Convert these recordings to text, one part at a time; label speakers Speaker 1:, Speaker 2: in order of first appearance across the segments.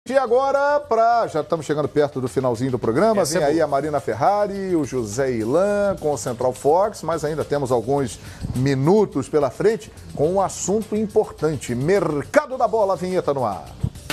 Speaker 1: E agora, já estamos chegando perto do finalzinho do programa, vem aí a Marina Ferrari, o José Ilan com o Central Fox, mas ainda temos alguns minutos pela frente com um assunto importante. Mercado da bola, a vinheta no ar.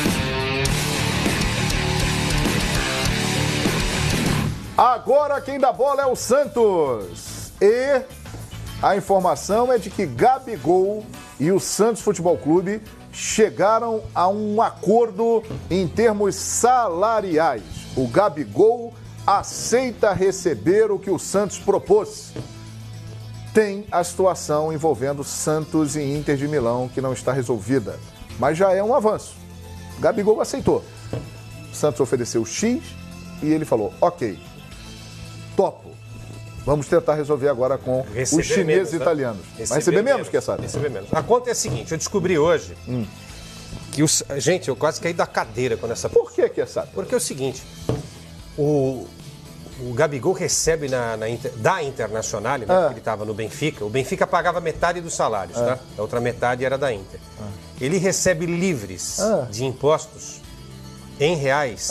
Speaker 1: Agora quem dá bola é o Santos. E a informação é de que Gabigol e o Santos Futebol Clube chegaram a um acordo em termos salariais. O Gabigol aceita receber o que o Santos propôs. Tem a situação envolvendo Santos e Inter de Milão que não está resolvida, mas já é um avanço. O Gabigol aceitou. O Santos ofereceu X e ele falou, ok, topo. Vamos tentar resolver agora com os chineses e italianos. Vai receber menos, quer saber?
Speaker 2: Receber menos. A conta é a seguinte, eu descobri hoje que gente, eu quase caí da cadeira com essa...
Speaker 1: Por que, quer saber?
Speaker 2: Porque é o seguinte, o Gabigol recebe da Internacional, né, que ele estava no Benfica, o Benfica pagava metade dos salários, tá? A outra metade era da Inter. Ele recebe livres de impostos, em reais,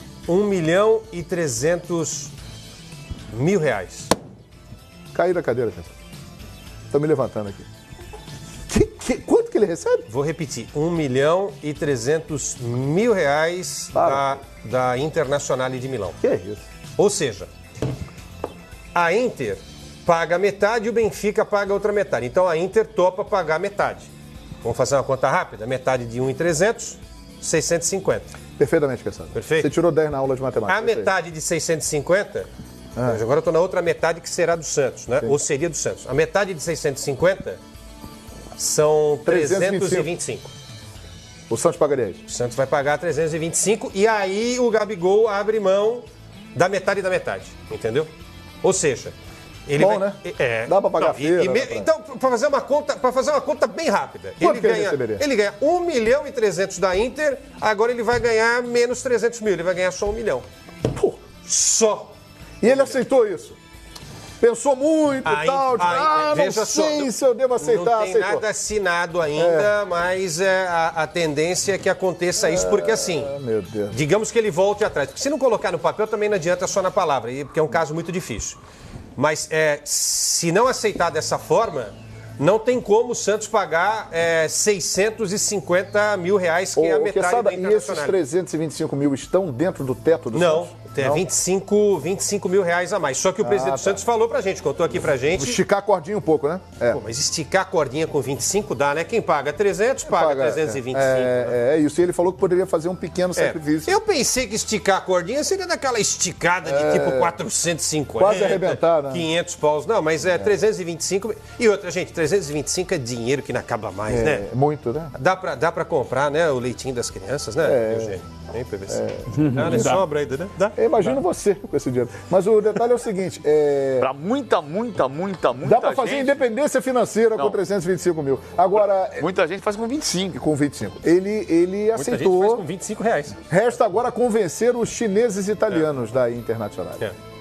Speaker 2: 1.300.000 reais.
Speaker 1: Caí da cadeira, cara. Estou me levantando aqui. Quanto que ele recebe?
Speaker 2: Vou repetir, 1.300.000 reais da Internacional de Milão.
Speaker 1: Que é isso?
Speaker 2: Ou seja, a Inter paga metade e o Benfica paga a outra metade. Então a Inter topa pagar metade. Vamos fazer uma conta rápida? Metade de 1.300, 650.
Speaker 1: Perfeitamente, Cassandra.
Speaker 2: Perfeito?
Speaker 1: Você tirou 10 na aula de matemática.
Speaker 2: A metade de 650... Agora eu estou na outra metade que será do Santos, né? Ou seria do Santos. A metade de 650 são 325.
Speaker 1: O Santos pagaria isso?
Speaker 2: O Santos vai pagar 325 e aí o Gabigol abre mão da metade, entendeu? Ou seja, ele
Speaker 1: bom, né? Dá para pagar a feira.
Speaker 2: Então, para fazer uma conta bem rápida, ele ganha 1.300.000 da Inter, agora ele vai ganhar menos 300 mil, ele vai ganhar só 1 milhão.
Speaker 1: Pô.
Speaker 2: Só.
Speaker 1: E ele aceitou isso? Pensou muito e tal, não sei se eu devo aceitar.
Speaker 2: Não tem nada assinado ainda, mas a tendência é que aconteça isso, porque assim,
Speaker 1: meu Deus.
Speaker 2: Digamos que ele volte atrás. Porque se não colocar no papel, também não adianta só na palavra, porque é um caso muito difícil. Mas se não aceitar dessa forma, não tem como o Santos pagar 650 mil reais, que é a metade da Internacional.
Speaker 1: E esses 325 mil estão dentro do teto do Santos?
Speaker 2: Não. É 25 mil reais a mais. Só que o presidente do Santos falou pra gente, contou aqui pra gente.
Speaker 1: Esticar a cordinha um pouco, né?
Speaker 2: Pô, mas esticar a cordinha com 25 dá, né? Quem paga 300, paga 325.
Speaker 1: É isso. E ele falou que poderia fazer um pequeno sacrifício.
Speaker 2: Eu pensei que esticar a cordinha seria daquela esticada de tipo 450.
Speaker 1: Quase arrebentar, né?
Speaker 2: 500 paus. Não, mas 325. E outra, gente, 325 é dinheiro que não acaba mais, né?
Speaker 1: Muito, né?
Speaker 2: Dá pra comprar, né? O leitinho das crianças, né, Eugênio? Hein, PVC? Não sobra ainda, né? Dá?
Speaker 1: Imagina você com esse dinheiro. Mas o detalhe é o seguinte...
Speaker 3: Para muita
Speaker 1: dá para fazer independência financeira com 325 mil. Agora...
Speaker 3: Muita gente faz com 25.
Speaker 1: Com 25. Ele aceitou...
Speaker 2: Muita gente faz com 25 reais.
Speaker 1: Resta agora convencer os chineses e italianos da Internacional.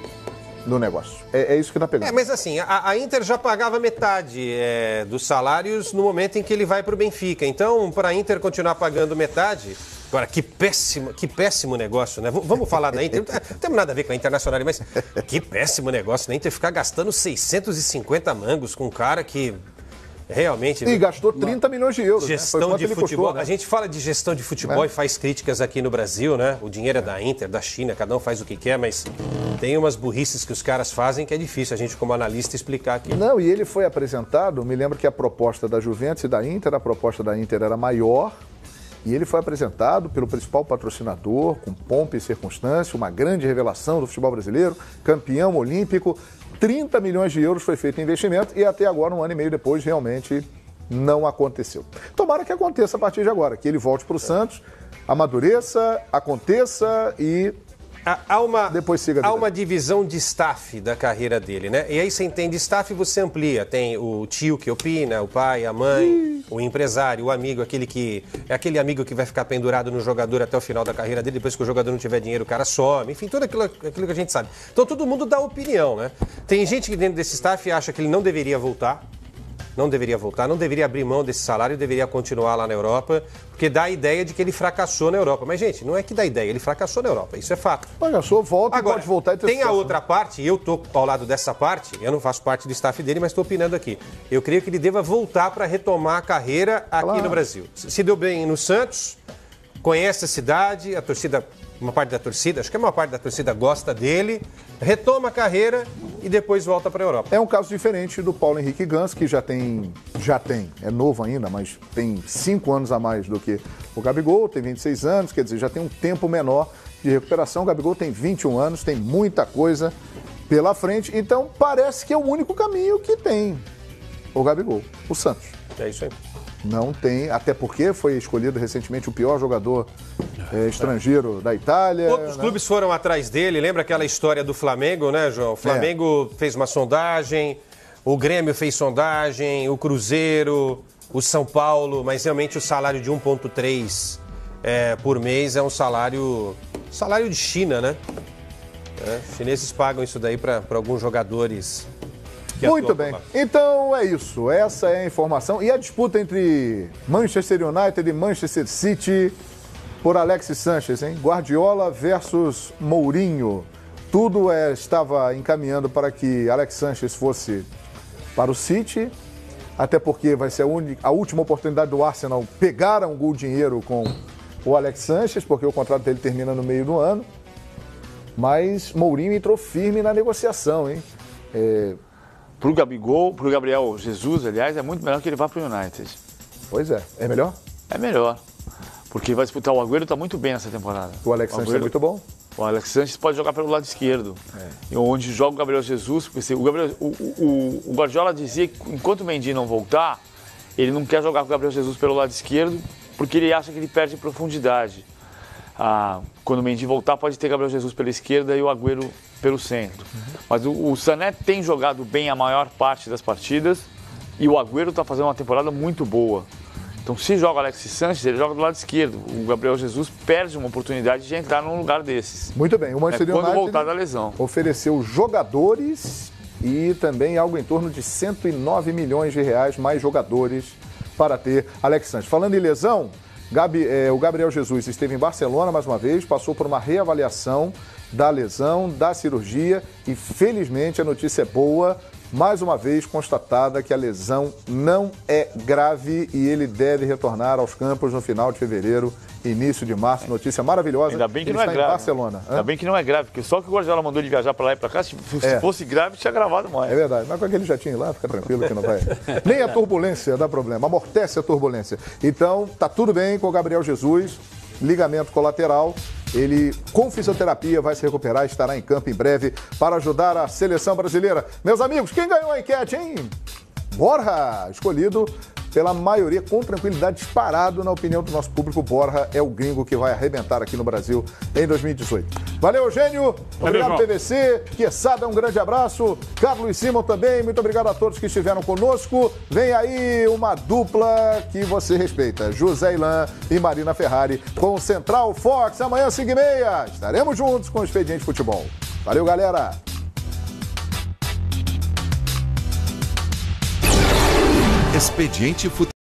Speaker 1: No negócio. É isso que dá pegando.
Speaker 2: Mas assim, a Inter já pagava metade dos salários no momento em que ele vai para o Benfica. Então, para a Inter continuar pagando metade... Agora, que péssimo negócio, né? Vamos falar da Inter. Não tem nada a ver com a Internacional, mas que péssimo negócio, né? A Inter ficar gastando 650 mangos com um cara que realmente...
Speaker 1: E gastou 30 milhões de euros.
Speaker 2: Gestão de futebol.
Speaker 1: Custou, né?
Speaker 2: A gente fala de gestão de futebol e faz críticas aqui no Brasil, né? O dinheiro é da Inter, da China, cada um faz o que quer, mas tem umas burrices que os caras fazem que é difícil a gente, como analista, explicar aqui.
Speaker 1: Não, e ele foi apresentado, me lembro que a proposta da Juventus e da Inter, a proposta da Inter era maior. E ele foi apresentado pelo principal patrocinador, com pompa e circunstância, uma grande revelação do futebol brasileiro, campeão olímpico. 30 milhões de euros foi feito em investimento e até agora, um ano e meio depois, realmente não aconteceu. Tomara que aconteça a partir de agora, que ele volte para o Santos, amadureça, aconteça e...
Speaker 2: Depois siga há uma divisão de staff da carreira dele, né? E aí você entende staff e você amplia. Tem o tio que opina, o pai, a mãe, o empresário, o amigo, aquele amigo que vai ficar pendurado no jogador até o final da carreira dele, depois que o jogador não tiver dinheiro, o cara some. Enfim, tudo aquilo que a gente sabe. Então todo mundo dá opinião, né? Tem gente que dentro desse staff acha que ele não deveria voltar. não deveria voltar, não deveria abrir mão desse salário, deveria continuar lá na Europa, porque dá a ideia de que ele fracassou na Europa. Mas, gente, não é que dá ideia, ele fracassou na Europa, isso é fato.
Speaker 1: Fracassou, volta.
Speaker 2: Agora,
Speaker 1: pode voltar e ter
Speaker 2: tem
Speaker 1: sucesso,
Speaker 2: a outra parte, e eu estou ao lado dessa parte, eu não faço parte do staff dele, mas estou opinando aqui. Eu creio que ele deva voltar para retomar a carreira aqui no Brasil. Se deu bem no Santos, conhece a cidade, a torcida, uma parte da torcida, acho que a maior parte da torcida gosta dele, retoma a carreira e depois volta para a Europa.
Speaker 1: É um caso diferente do Paulo Henrique Ganso, que já tem, é novo ainda, mas tem 5 anos a mais do que o Gabigol, tem 26 anos, quer dizer, já tem um tempo menor de recuperação. O Gabigol tem 21 anos, tem muita coisa pela frente, então parece que é o único caminho que tem o Gabigol, o Santos.
Speaker 2: É isso aí.
Speaker 1: Não tem, até porque foi escolhido recentemente o pior jogador estrangeiro da Itália.
Speaker 2: Outros clubes foram atrás dele, lembra aquela história do Flamengo, né, João? O Flamengo fez uma sondagem, o Grêmio fez sondagem, o Cruzeiro, o São Paulo, mas realmente o salário de 1,3 por mês é um salário de China, né? Os chineses pagam isso daí para alguns jogadores.
Speaker 1: Muito bem. Então é isso. Essa é a informação. E a disputa entre Manchester United e Manchester City por Alexis Sanchez, hein? Guardiola versus Mourinho. Tudo estava encaminhando para que Alex Sanchez fosse para o City, até porque vai ser a última oportunidade do Arsenal pegar um gol dinheiro com o Alex Sanchez, porque o contrato dele termina no meio do ano. Mas Mourinho entrou firme na negociação, hein?
Speaker 3: Pro Gabigol, pro Gabriel Jesus, aliás, é muito melhor que ele vá pro United.
Speaker 1: Pois é. É melhor?
Speaker 3: É melhor. Porque vai disputar o Agüero, tá muito bem nessa temporada.
Speaker 1: O Alex Sanchez é muito bom?
Speaker 3: O Alex Sanchez pode jogar pelo lado esquerdo. Onde joga o Gabriel Jesus, porque o Guardiola dizia que enquanto o Mendy não voltar, ele não quer jogar com o Gabriel Jesus pelo lado esquerdo, porque ele acha que ele perde profundidade. Quando o Mendy voltar, pode ter Gabriel Jesus pela esquerda e o Agüero pelo centro. Mas o Sané tem jogado bem a maior parte das partidas e o Agüero está fazendo uma temporada muito boa. Então, se joga o Alexis Sanchez, ele joga do lado esquerdo. O Gabriel Jesus perde uma oportunidade de entrar num lugar desses.
Speaker 1: Muito bem. O Manchester United,
Speaker 3: quando voltar da lesão,
Speaker 1: ofereceu jogadores e também algo em torno de 109 milhões de reais, mais jogadores para ter Alex Sanchez. Falando em lesão, o Gabriel Jesus esteve em Barcelona mais uma vez, passou por uma reavaliação da lesão, da cirurgia e, felizmente, a notícia é boa. Mais uma vez constatada que a lesão não é grave e ele deve retornar aos campos no final de fevereiro, início de março. Notícia maravilhosa.
Speaker 3: Ainda bem que
Speaker 1: ele
Speaker 3: não é
Speaker 1: está
Speaker 3: grave.
Speaker 1: Em Barcelona.
Speaker 3: Ainda bem que não é grave, porque só que o Guardiola mandou ele viajar para lá e para cá, se fosse grave, tinha gravado mais.
Speaker 1: É verdade, mas com aquele jatinho lá, fica tranquilo que não vai. Nem a turbulência dá problema, amortece a turbulência. Então, tá tudo bem com o Gabriel Jesus, ligamento colateral. Ele, com fisioterapia, vai se recuperar e estará em campo em breve para ajudar a seleção brasileira. Meus amigos, quem ganhou a enquete, hein? Borja, escolhido pela maioria, com tranquilidade, disparado na opinião do nosso público. Borja é o gringo que vai arrebentar aqui no Brasil em 2018. Valeu, Eugênio. Obrigado, PVC. Quesada, um grande abraço. Carlos e Simon também. Muito obrigado a todos que estiveram conosco. Vem aí uma dupla que você respeita. José Ilan e Marina Ferrari com o Central Fox. Amanhã, 5h30. Estaremos juntos com o Expediente Futebol. Valeu, galera.
Speaker 4: Expediente Futebol.